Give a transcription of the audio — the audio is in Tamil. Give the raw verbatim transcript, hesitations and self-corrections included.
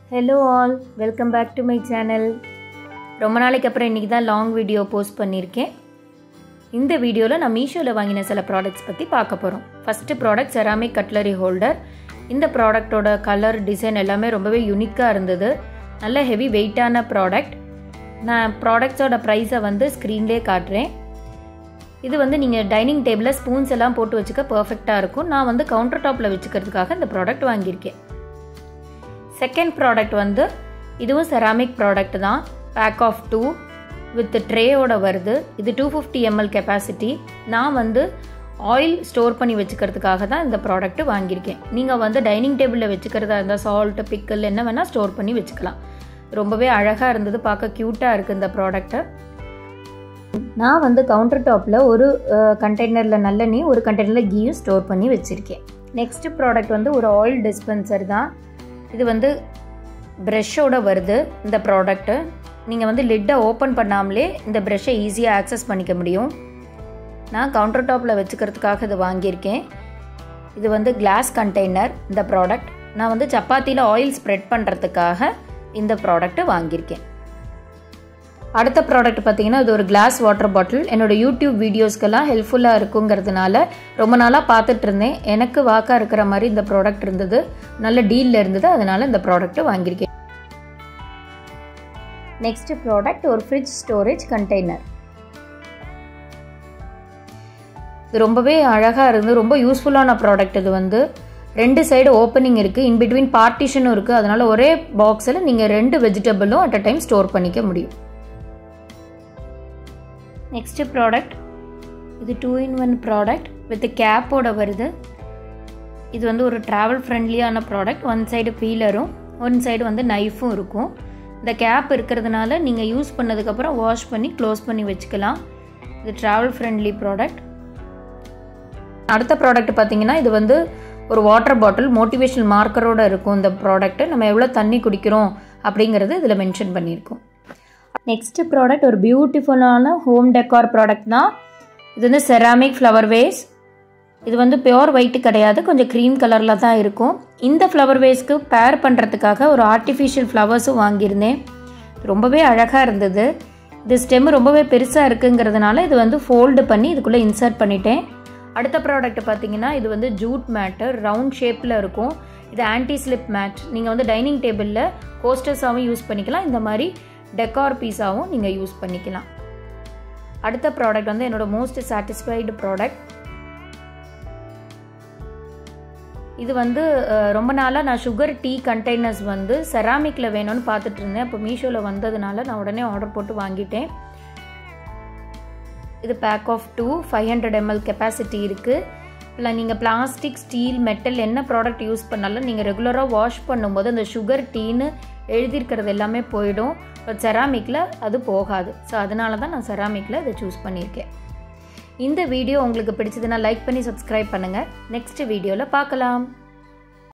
Hello all, welcome back to my channel. ரொம்ப நாளைக்கு அப்புறம் இன்னைக்கு தான் லாங் வீடியோ போஸ்ட் பண்ணியிருக்கேன். இந்த வீடியோவில் நான் மீஷோவில் வாங்கின சில ப்ராடக்ட்ஸ் பற்றி பார்க்க போகிறோம். First product ceramic cutlery holder. இந்த ப்ராடக்டோட கலர் டிசைன் எல்லாமே ரொம்பவே யூனிக்காக இருந்தது. நல்ல ஹெவி வெயிட்டான ப்ராடக்ட். நான் ப்ராடக்ட்ஸோட ப்ரைஸை வந்து ஸ்க்ரீன்லேயே காட்டுறேன். இது வந்து நீங்கள் டைனிங் டேபிளில் ஸ்பூன்ஸ் எல்லாம் போட்டு வச்சுக்க பர்ஃபெக்டாக இருக்கும். நான் வந்து கவுண்டர் டாப்பில் வச்சுக்கிறதுக்காக இந்த ப்ராடக்ட் வாங்கியிருக்கேன். செகண்ட் ப்ராடக்ட் வந்து இதுவும் செராமிக் ப்ராடக்ட் தான். பேக் ஆஃப் டூ வித் ட்ரேயோட வருது. இது டூ ஃபிஃப்டி எம்எல் கெப்பாசிட்டி. நான் வந்து ஆயில் ஸ்டோர் பண்ணி வச்சுக்கிறதுக்காக தான் இந்த ப்ராடக்ட் வாங்கியிருக்கேன். நீங்கள் வந்து டைனிங் டேபிளில் வச்சுக்கிறதா இருந்தால் சால்ட் பிக்கல் என்ன வேணால் ஸ்டோர் பண்ணி வச்சுக்கலாம். ரொம்பவே அழகாக இருந்தது, பார்க்க க்யூட்டாக இருக்குது இந்த ப்ராடக்ட்டு. நான் வந்து கவுண்டர் டாப்பில் ஒரு கண்டெய்னரில் நல்லெண்ணெய் ஒரு கண்டெய்னரில் கீயும் ஸ்டோர் பண்ணி வச்சுருக்கேன். நெக்ஸ்ட் ப்ராடக்ட் வந்து ஒரு ஆயில் டிஸ்பென்சர் தான். இது வந்து ப்ரெஷ்ஷோட வருது. இந்த ப்ராடக்ட்டு நீங்கள் வந்து லிட்டை ஓப்பன் பண்ணாமலே இந்த ப்ரெஷ்ஷை ஈஸியாக ஆக்சஸ் பண்ணிக்க முடியும். நான் கவுண்டர் டாப்பில் வச்சுக்கிறதுக்காக இது வாங்கியிருக்கேன். இது வந்து கிளாஸ் கண்டெய்னர். இந்த ப்ராடக்ட் நான் வந்து சப்பாத்தியில் ஆயில் ஸ்ப்ரெட் பண்ணுறதுக்காக இந்த ப்ராடக்ட்டை வாங்கியிருக்கேன். அடுத்த ப்ராடக்ட் பார்த்தீங்கன்னா இது ஒரு கிளாஸ் வாட்டர் பாட்டில். என்னோடய யூடியூப் வீடியோஸ்க்கெல்லாம் ஹெல்ப்ஃபுல்லாக இருக்குங்கிறதுனால ரொம்ப நாளாக பார்த்துட்டு இருந்தேன். எனக்கு வாக்காக இருக்கிற மாதிரி இந்த ப்ராடக்ட் இருந்தது, நல்ல டீலில் இருந்தது, அதனால் இந்த ப்ராடக்ட்டை வாங்கியிருக்கேன். நெக்ஸ்ட் ப்ராடக்ட் ஒரு ஃப்ரிட்ஜ் ஸ்டோரேஜ் கண்டெய்னர். இது ரொம்பவே அழகாக இருந்து ரொம்ப யூஸ்ஃபுல்லான ப்ராடக்ட். இது வந்து ரெண்டு சைடு ஓப்பனிங் இருக்குது, இன்பிட்வீன் பார்ட்டிஷனும் இருக்குது. அதனால் ஒரே பாக்ஸில் நீங்கள் ரெண்டு வெஜிடபிளும் அட் அ டைம் ஸ்டோர் பண்ணிக்க முடியும். நெக்ஸ்ட் ப்ராடக்ட் இது two in one product with கேப்போட வருது. இது வந்து ஒரு ட்ராவல் ஃப்ரெண்ட்லியான ப்ராடக்ட். ஒன் சைடு பீலரும் ஒன் சைடு வந்து நைஃபும் இருக்கும். இந்த கேப் இருக்கிறதுனால நீங்கள் யூஸ் பண்ணதுக்கப்புறம் வாஷ் பண்ணி க்ளோஸ் பண்ணி வச்சுக்கலாம். இது ட்ராவல் ஃப்ரெண்ட்லி ப்ராடக்ட். அடுத்த ப்ராடக்ட் பார்த்தீங்கன்னா இது வந்து ஒரு வாட்டர் பாட்டில் மோட்டிவேஷனல் மார்க்கரோடு இருக்கும். இந்த ப்ராடக்ட்டு நம்ம எவ்வளோ தண்ணி குடிக்கிறோம் அப்படிங்கிறது இதில் மென்ஷன் பண்ணியிருக்கோம். நெக்ஸ்ட் ப்ராடக்ட் ஒரு பியூட்டிஃபுல்லான ஹோம் டெக்கார் ப்ராடக்ட் தான். இது வந்து செராமிக் ஃப்ளவர் வேஸ். இது வந்து பியோர் ஒயிட்டு கிடையாது, கொஞ்சம் க்ரீம் கலரில் தான் இருக்கும். இந்த ஃப்ளவர் வேஸ்க்கு பேர் பண்ணுறதுக்காக ஒரு ஆர்டிஃபிஷியல் ஃப்ளவர்ஸும் வாங்கியிருந்தேன். ரொம்பவே அழகாக இருந்தது. இது ஸ்டெம் ரொம்பவே பெருசாக இருக்குங்கிறதுனால இது வந்து ஃபோல்டு பண்ணி இதுக்குள்ளே இன்சர்ட் பண்ணிட்டேன். அடுத்த ப்ராடக்ட் பார்த்தீங்கன்னா இது வந்து ஜூட் மேட்டு, ரவுண்ட் ஷேப்பில் இருக்கும். இது ஆன்டி ஸ்லிப் மேட். நீங்கள் வந்து டைனிங் டேபிளில் கோஸ்டர்ஸாகவும் யூஸ் பண்ணிக்கலாம், இந்த மாதிரி டெக்கார் பீஸாகவும் நீங்கள் யூஸ் பண்ணிக்கலாம். அடுத்த ப்ராடக்ட் வந்து என்னோட மோஸ்ட் சாட்டிஸ்ஃபைடு ப்ராடக்ட். இது வந்து ரொம்ப நாளாக நான் சுகர் டீ கண்டெய்னர்ஸ் வந்து செராமிக்கில் வேணும்னு பார்த்துட்டு இருந்தேன். அப்போ மீஷோவில் வந்ததுனால நான் உடனே ஆர்டர் போட்டு வாங்கிட்டேன். இது pack of two five hundred ML capacity இருக்குது. இல்லை நீங்கள் பிளாஸ்டிக் ஸ்டீல் மெட்டல் என்ன ப்ராடக்ட் யூஸ் பண்ணாலும் நீங்கள் ரெகுலராக வாஷ் பண்ணும்போது அந்த சுகர் டீன்னு எழுதியிருக்கிறது எல்லாமே போயிடும். பட் செராமிக்கில் அது போகாது. ஸோ அதனால தான் நான் செராமிக்கில் இதை சூஸ் பண்ணியிருக்கேன். இந்த வீடியோ உங்களுக்கு பிடிச்சதுன்னா லைக் பண்ணி சப்ஸ்கிரைப் பண்ணுங்கள். நெக்ஸ்ட் வீடியோவில் பார்க்கலாம்.